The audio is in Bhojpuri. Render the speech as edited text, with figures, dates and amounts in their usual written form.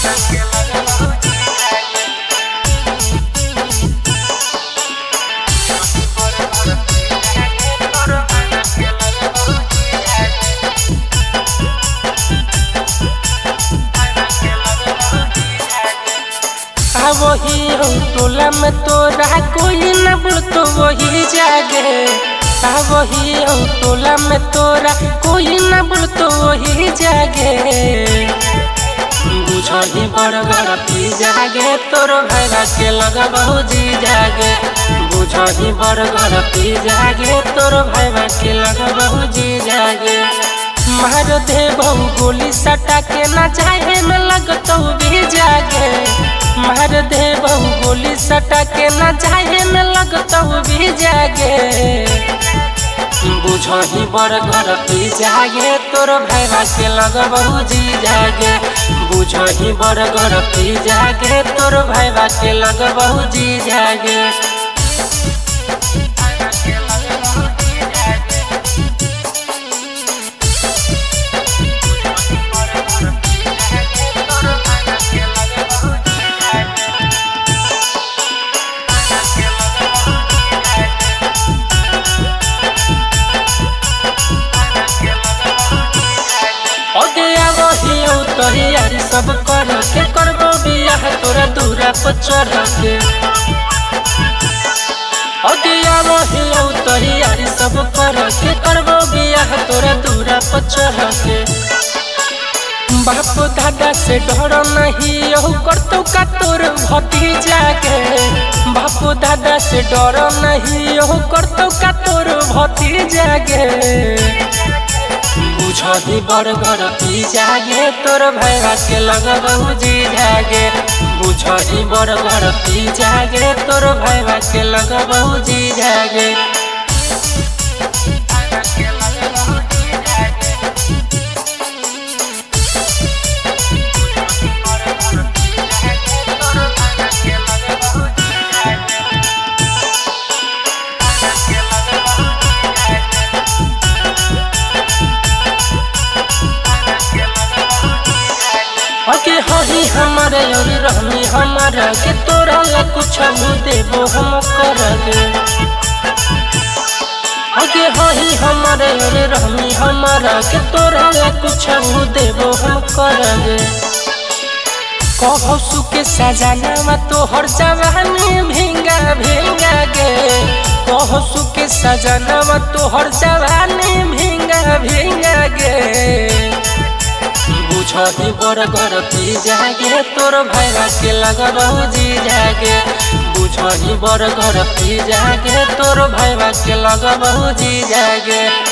वही टोला में तोरा कोई न बोलतो वही जागे। वही टोला में तोरा कोई न बोलतो वही जागे। बुझही बड़गर पी जागे तोर भैया के लगा बहुजी जागे। बुझही बड़गर पी जागे तोर भैया के लगा बहुजी जागे। मार दे बहु गोली सटा के न चाहे में लगतो भी जागे। मार दे बहु गोली सटा के न चाहे में लगतो भी जागे। बुझही बड़गर पी जागे तोर भैया के लग बहुजी जागे। बुझही बड़गर पी जागे तोर भैया के लग बहुजी जागे। तोहियारी सब कर के करबो बियाह तोरा दूरा पर चढ़ के। तोहियारी सब कर के करबो बियाह तोरा दूरा पर चढ़ के। बाप दादा से डर नहीं यहू करतो का तोर भतीजा के। बाप दादा से डर नहीं यहू करतो का तोर भतीजा के। बुझही बड़गर पी जागे तोर भैया के लग बहुजी जागे। बुझही बड़गर पी जागे तोर भैया के लग बहुजी जागे। हही हमारे और रहमी हमारा के तोरा ला कुछ देबो हम करगे। हही हमारे और रहमी हमारा के तोरा ला कुछ देबो हम करगे। कहू सुके सजाना तोहर जवानी भींगा भींगा गे। कहू सुके सजाना तोहर जवानी भींगा भींगा गे। बुझही बड़गर पी जागे तोर भैया के लग बहुजी जागे। बुझही बड़गर पी जागे तोर भैया के लग बहुजी जागे।